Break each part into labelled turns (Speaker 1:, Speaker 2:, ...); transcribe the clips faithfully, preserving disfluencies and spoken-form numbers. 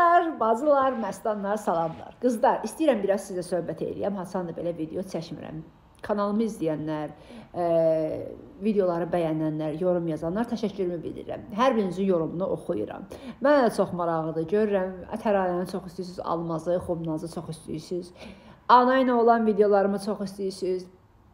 Speaker 1: Qızlar, bacılar, məstanlar, salamlar. Qızlar, istəyirəm biraz sizə söhbət edəyəm. Haçandır belə video çəkmirəm. Kanalımı izləyənlər, e, videoları bəyənənlər, yorum yazanlar təşəkkürümü bildirirəm. Hər birinizin yorumunu oxuyuram. Mənə də çox maraqlıdır. Görürəm, Tərayəni çox istəyirsiniz, Almazı, Xubnazı çox istəyirsiniz. Ana ilə olan videolarımı çox istəyirsiniz.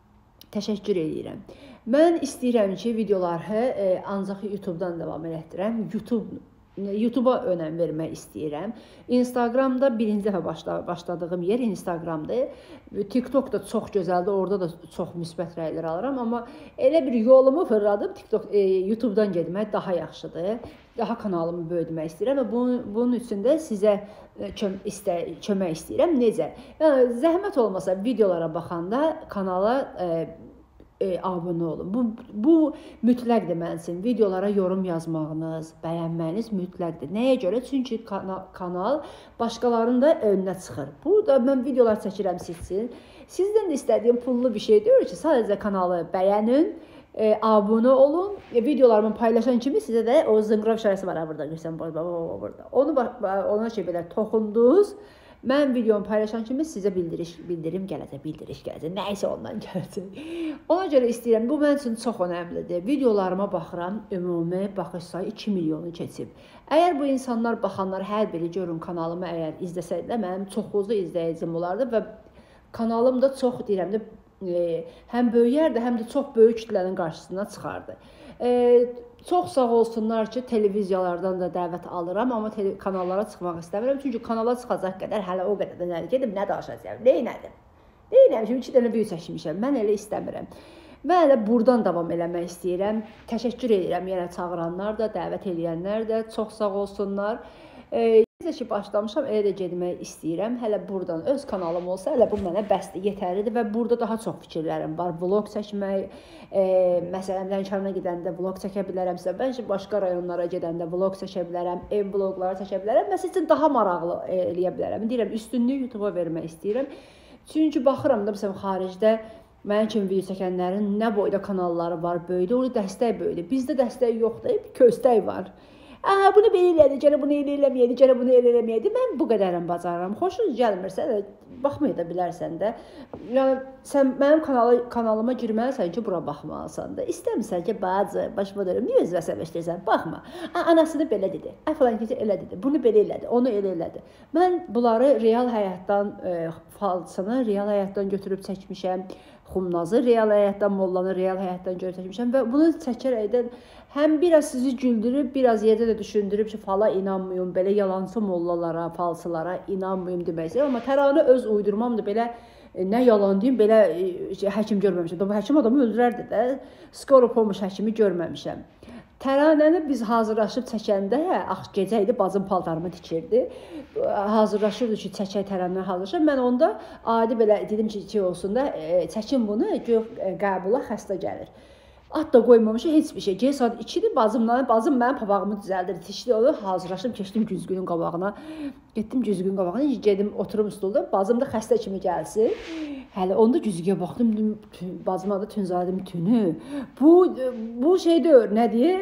Speaker 1: Təşəkkür edirəm. Mən istəyirəm ki, videoları e, ancaq YouTube-dan davam elətdirəm. YouTube YouTube-a önəm vermək istəyirəm. Instagramda birinci dəfə başla, başladığım yer Instagramdır. TikTok da çox gözəldir, orada da çox müsbət rəylər alıram. Amma elə bir yolumu fırladım, TikTok, e, YouTube-dan getmək daha yaxşıdır. Daha kanalımı böyütmək istəyirəm və bunun, bunun üçün də sizə kö istə kömək istəyirəm. Necə? Yəni, zəhmət olmasa videolara baxanda kanala e, E, abunə olun. Bu, bu mütləqdir mənim üçün. Videolara yorum yazmağınız, bəyənməyiniz mütləqdir. Nəyə görə? Çünki kana kanal başqalarının da önünə çıxır. Bu da mən videolar çəkirəm siz üçün. Sizdən də istədiyim pullu bir şey deyil ki, sadəcə kanalı bəyənin, e, abunə olun. E, videolarımı paylaşan kimi sizə də o zınqrov işarəsi var burada. Görsən burada. Onu ona şey belə toxundunuz. Mən videomu paylaşan kimi sizə bildiriş, bildirim gələcək, bildiriş gələcək, nəysə ondan gələcək. Ona görə istəyirəm, bu mənim üçün çox önəmlidir. Videolarıma baxıram, ümumi baxış sayı iki milyonu keçib. Əgər bu insanlar, baxanlar hər biri görün kanalımı əgər izləsəydilər, mənim çoxlu izləyicim olardı və kanalım da çox deyirəm də, e, həm böyüyərdi, həm də çox böyük kütlənin qarşısına çıxardı. E, Çox sağ olsunlar ki, televiziyalardan da dəvət alıram, amma kanallara çıxmaq istəmirəm. Çünki kanala çıxacaq qədər hələ o qədər də nədir, gedim, nə danışacağım, neynədim? Neynəmişim, iki dənə video çəkmişəm, mən elə istəmirəm. Mən elə buradan davam eləmək istəyirəm. Təşəkkür edirəm yenə çağıranlar da, dəvət edənlər də, çox sağ olsunlar. E, Necə ki, başlamışam, elə də getmək istəyirəm. Hələ buradan öz kanalım olsa, hələ bu mənə bəsdir, yetərlidir və burada daha çox fikirlərim var. Vlog çəkmək, e, məsələn, Lənkərana gedəndə vlog çəkə bilərəmsə, bəlkə başqa rayonlara gedəndə vlog çəkə bilərəm, ev vlogları çəkə bilərəm. Məsəl üçün daha maraqlı e, eləyə bilərəm. Deyirəm, üstünlüyü YouTube-a vermək istəyirəm. Çünki baxıram da, məsələn, xaricdə mənim kimi video çəkənlərin nə boyda kanalları var, böyüdü, orada dəstək böyüdü. Bizdə dəstək yoxdur, köstək var. Aha, bunu belə elədi, gələ bunu elə eləməyədi, gələ bunu elə eləməyədi. Mən bu qədərim bacarıram. Xoşun gəlmirsə də, baxmaya da bilərsən də. Yəni, sən mənim kanalı, kanalıma girməlisən ki, bura baxmalısan da. İstəmirsən ki, bacı, başıma dönüm, niyə öz vəsəbəşdirsən? Baxma. A, anasını belə dedi, ə, falan ki, elə dedi, bunu belə elədi, onu elə elədi. Mən bunları real həyatdan, e, falsını real həyatdan götürüb çəkmişəm. Xubnazı real həyatdan, mollanı real həyatdan görüb çəkmişəm və bunu çəkərək də həm biraz sizi güldürüb, biraz yerdə də düşündürüb ki, fala inanmayın, belə yalancı mollalara, falsılara inanmayın deməkdir. Amma Təranə öz uydurmamdır, belə e, nə yalan deyim, belə e, həkim görməmişəm. Bu həkim adamı öldürərdi də, Skorop olmuş həkimi görməmişəm. Təranəni biz hazırlaşıb çəkəndə, ax gecə idi, bacım paltarımı tikirdi. Hazırlaşırdı ki, çəkək Təranəni hazırlaşıb. Mən onda adi belə dedim ki, ki olsun da, e, çəkin bunu, gör e, qəbula xəstə gəlir. At da qoymamışı heç bir şey. Gecə saat ikidir, bacımla, bacım mənim papağımı düzəldir, tişdi onu, hazırlaşıb, keçdim güzgünün qabağına. Getdim güzgünün qabağına, gedim oturum stulda, bacım da xəstə kimi gəlsin. Hələ onda güzgüyə baxdım, bacıma da tünzadım tünü. Bu, bu şey deyir, nə deyir?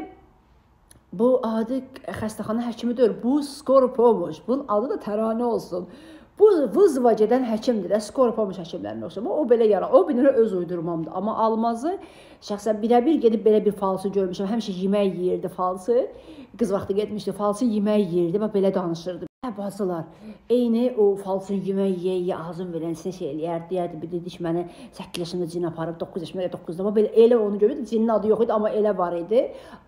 Speaker 1: Bu adi xəstəxana həkimi deyir, bu Skorop olmuş, bunun adı da Təranə olsun. Bu vızva gedən həkimdir də, Skorop olmuş həkimlərin olsun. O belə yara, o bir öz uydurmamdır. Amma Almazı şəxsən birə-bir gedib belə bir falsı görmüşəm. Həmişə yemək yeyirdi falsı. Qız vaxtı getmişdi, falsı yemək yeyirdi və belə danışırdı. Hə, bacılar, eyni o falsın yemək yeyə ağzın verənsinə şey eləyərdi, deyərdi, bir dedi ki, məni səkkiz yaşında cin aparıb, doqquz yaşında, elə doqquzda, amma belə elə onu görürdü, cinin adı yox idi, amma elə var idi.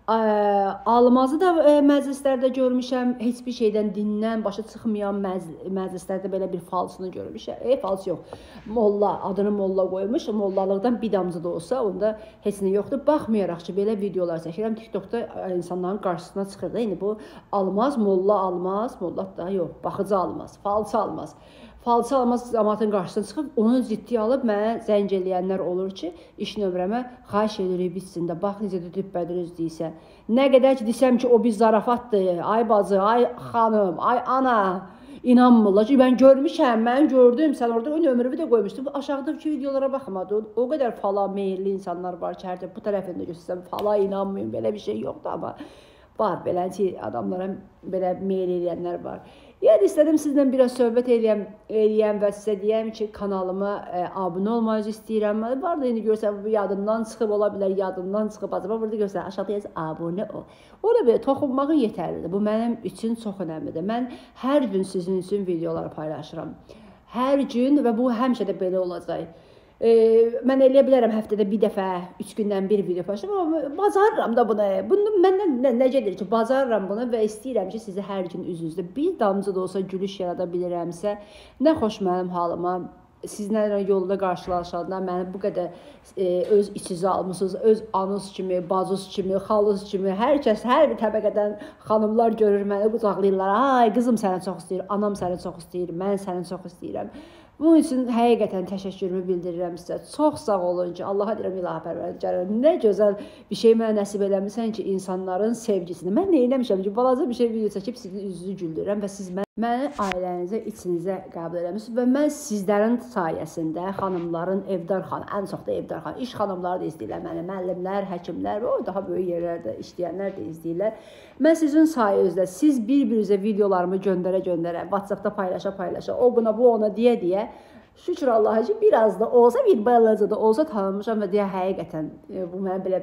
Speaker 1: Almazı da məclislərdə görmüşəm, heç bir şeydən, dindən başa çıxmayan məclislərdə belə bir falsını görmüşəm. E, fals yox, molla, adını molla qoymuş, mollalıqdan bir damcı da olsa, onda heç nə yoxdur. Baxmayaraq ki, belə videolar çəkirəm, TikTokda insanların qarşısına çıxır da, indi bu almaz, molla almaz, molla da yox, baxıcı almaz, falsı almaz. Falsı almaz cəmaatın qarşısına çıxıb, onu ciddiyə alıb mənə zəng eləyənlər olur ki, iş nömrəmə xahiş edirik bitsin də, bax necə də düppədürüz deyirsə. Nə qədər ki, desəm ki, o bir zarafatdır, ay bacı, ay xanım, ay ana, inanmırlar ki, mən görmüşəm, mən gördüm, sən orada o nömrəvi də qoymuşdun, aşağıdakı videolara baxmadın, o qədər fala meyilli insanlar var ki, hərdə bu tərəfində göstərsəm, fala inanmayın, belə bir şey yoxdur, amma Var beləci adamlara belə meyil edənlər var. Yəni istədim sizlə biraz söhbət eləyəm, eləyəm və sizə deyəm ki, kanalıma ə, abunə olmanızı istəyirəm. Var da indi görsən bu yadımdan çıxıb ola bilər, yadımdan çıxıb acaba burada görsən aşağıda yaz abunə ol. Orada belə toxunmağın yetərlidir. Bu mənim üçün çox önəmlidir. Mən hər gün sizin üçün videolar paylaşıram. Hər gün və bu həmişə də belə olacaq. E, mən eləyə bilərəm həftədə bir dəfə, üç gündən bir video paylaşıram, amma bacarıram da bunu. Bunu məndən nə, nə gedir ki, bacarıram bunu və istəyirəm ki, sizi hər gün üz-üzdə bir damcı da olsa gülüş yarada bilirəmsə, nə xoş mənim halıma. Sizlərlə yolda qarşılaşanda məni bu qədər e, öz içizə almışsınız, öz anız kimi, bacız kimi, xalız kimi, hər kəs, hər bir təbəqədən xanımlar görür məni, qucaqlayırlar. Ay, qızım səni çox istəyir, anam səni çox istəyir, mən səni çox istəyirəm. Bunun üçün həqiqətən təşəkkürümü bildirirəm sizə. Çox sağ olun ki, Allaha deyirəm, ilahi pərvərdigara, nə gözəl bir şey mənə nəsib eləmirsən ki, insanların sevgisini. Mən nə eləmişəm ki, balaca bir şey video çəkib sizin üzünüzü güldürürəm və siz mən, məni ailənizə, içinizə qəbul eləmişsiniz və mən sizlərin sayəsində xanımların, evdar xanım, ən çox da evdar xanım, iş xanımları da izləyirlər məni, müəllimlər, həkimlər və o daha böyük yerlərdə işləyənlər də izləyirlər. Mən sizin sayənizdə, siz bir-birinizə videolarımı göndərə-göndərə, WhatsAppda paylaşa-paylaşa, o buna, bu ona deyə-deyə, şükür Allaha ki, biraz da olsa, bir balaca da olsa tanınmışam və deyə həqiqətən bu mənə belə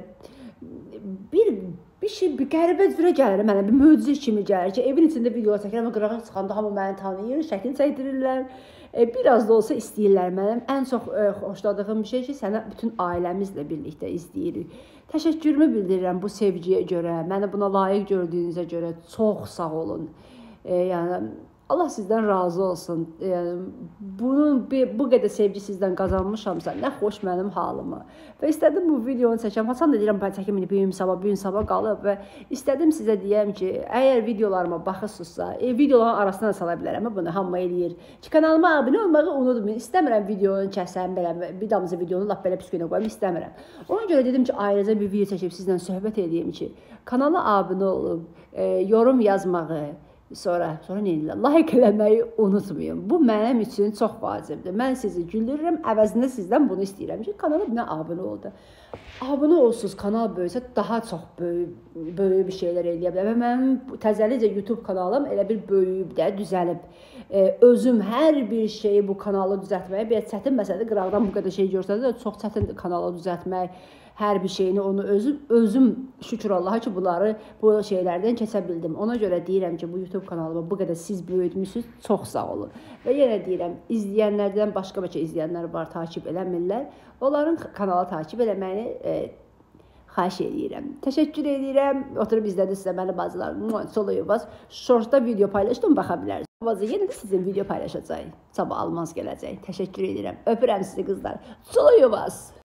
Speaker 1: bir bir şey, bir qəribə cürə gəlir, mənə bir möcüzə kimi gəlir ki, evin içində video çəkirəm, qırağa çıxanda hamı məni tanıyır, şəkil çəkdirirlər, e, biraz da olsa istəyirlər mənim. Ən çox e, xoşladığım bir şey ki, səni bütün ailəmizlə birlikdə izləyirik. Təşəkkürümü bildirirəm bu sevgiyə görə, məni buna layiq gördüyünüzə görə çox sağ olun. E, yəni Allah sizdən razı olsun. Yəni, bunun, bu qədər sevgi sizdən qazanmışamsa, nə xoş mənim halıma. Və istədim bu videonu çəkəm. Haçan da deyirəm, ben çəkim bu gün sabah, bu gün sabah qalıb və istədim sizə deyəm ki, əgər videolarıma baxırsınızsa, e, videoların arasına sala bilərəm, bunu hamma eləyir. Ki, kanalıma abunə olmağı unutmayın. İstəmirəm videonu kəsəm, belə, bir damcı videonu lap belə pis günə qoyum, istəmirəm. Ona görə dedim ki, ayrıca bir video çəkib sizlə söhbət edeyim ki, kanala abunə olub, e, yorum yazmağı, Sonra, sonra nə edirlər? Like eləməyi unutmayın. Bu mənim üçün çox vacibdir. Mən sizi güldürürəm, əvəzində sizdən bunu istəyirəm ki, kanala mənə abunə oldu. Abunə olsuz, kanal böyüsə daha çox böyük, böyük bir şeylər eləyə bilər. Və mənim təzəlicə YouTube kanalım elə bir böyüyüb də, düzəlib. Ee, özüm hər bir şeyi bu kanalı düzəltməyə, bir çətin məsələdir, qıraqdan bu qədər şey görsəniz də çox çətindir kanalı düzəltmək. Hər bir şeyini onu özüm, özüm şükür Allaha ki, bunları bu şeylərdən keçə bildim. Ona görə deyirəm ki, bu YouTube kanalımı bu qədər siz böyütmüşsünüz, çox sağ olun. Və yenə deyirəm, izləyənlərdən başqa-başqa izləyənlər var, takip eləmirlər. Onların kanalı takip eləməyini e, xahiş edirəm. Təşəkkür edirəm. Oturub izlədi sizə məni bazılar. Soluyubaz. Shortda video paylaşdım, baxa bilərsiniz. Bazı yenə də sizin video paylaşacaq. Sabah almaz gələcək. Təşəkkür edirəm. Öpürəm sizi qızlar. Soluyubaz.